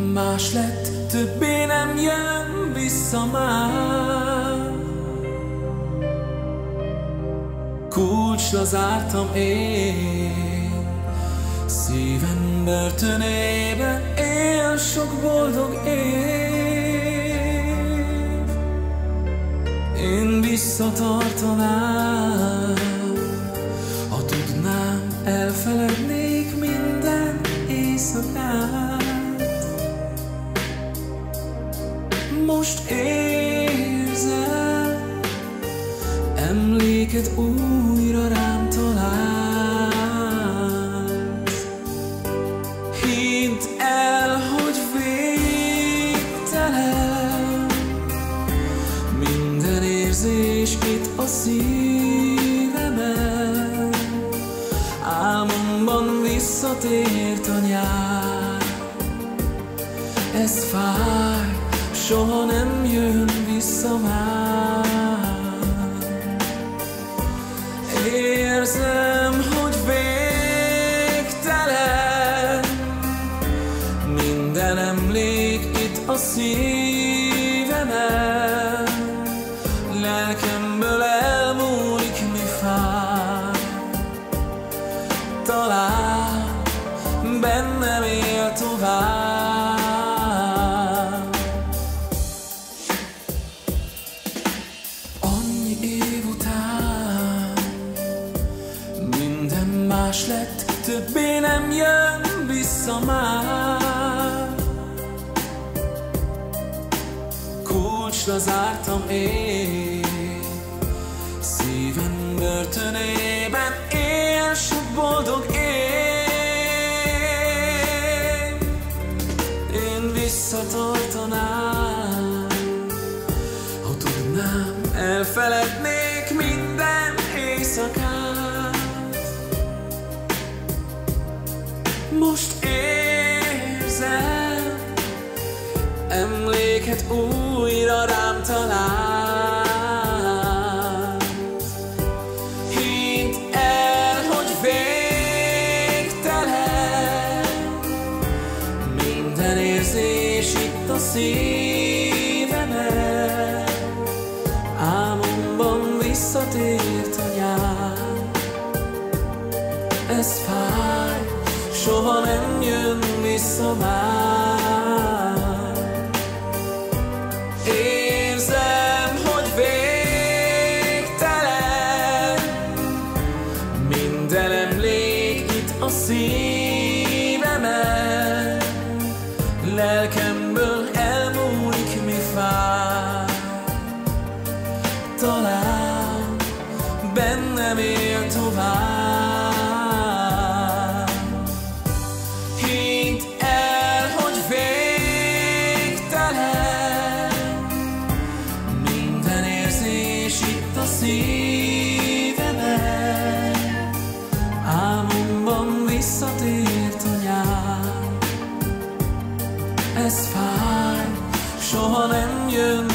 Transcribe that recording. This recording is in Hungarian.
más lett, többé nem jön vissza már. Kulcsra zártam én, szívem börtönében él sok boldog év. Én visszatartanám, ha tudnám, elfelednék minden éjszakát. Most érzem, emléket újra rám találsz. Hidd el, hogy végtelen minden érzés itt a szívemen. Álmomban visszatért a nyár, ez fáj, soha nem jön vissza már. Érzem, hogy végtelen minden emlék itt a szívemen. Lelkemből elmúlik, mi fáj, talán bennem él tovább. Annyi év után minden más lett, többé nem jön vissza már. Kulcsra zártam én, szívem börtönében él sok boldog év. Én visszatartanám, ha tudnám, elfelednék minden éjszakát. Most érzem, emléket újra rám találsz. Hidd el, hogy végtelen minden érzés itt a szívemen. Álmomban visszatért a nyár, ez fáj, soha nem jön vissza már. Érzem, hogy végtelen minden emlék itt a szívemen. Lelkemből elmúlik, mi fáj, talán bennem él tovább. Hidd el, hogy végtelen minden érzés itt a szívemen. Álmomban visszatért a nyár, ez fáj, soha nem jön